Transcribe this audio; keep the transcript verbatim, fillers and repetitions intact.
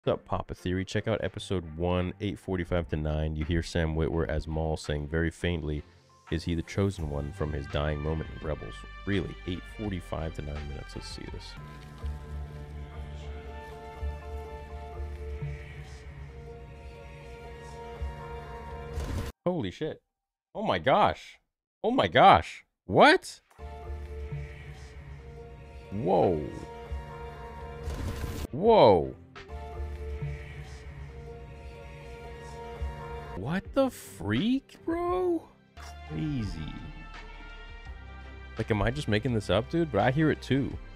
What's up, Papa Theory? Check out episode one, eight forty-five to nine. You hear Sam Witwer as Maul saying very faintly, "Is he the chosen one?" from his dying moment in Rebels. Really, eight forty-five to nine minutes. Let's see this. Holy shit. Oh my gosh. Oh my gosh. What? Whoa. Whoa. What the freak, bro? Crazy. Like, am I just making this up, dude? But I hear it too.